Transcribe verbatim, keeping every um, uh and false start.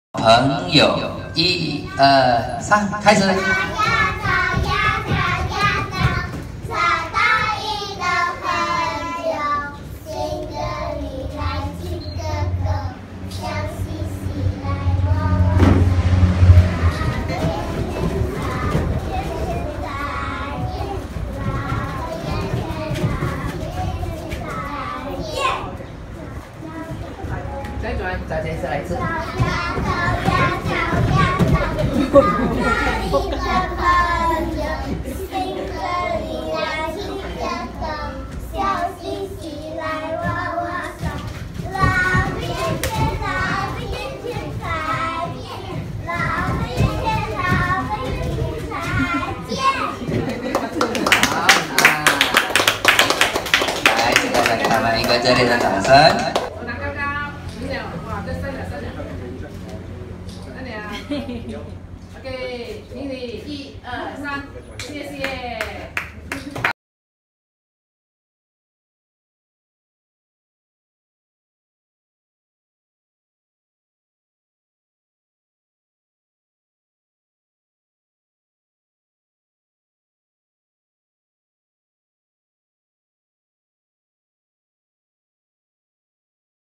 朋友，一二三，开始。 再转，再这次来一次。来，现在再给他们一个热烈的掌声。 OK，请你一二三，谢谢。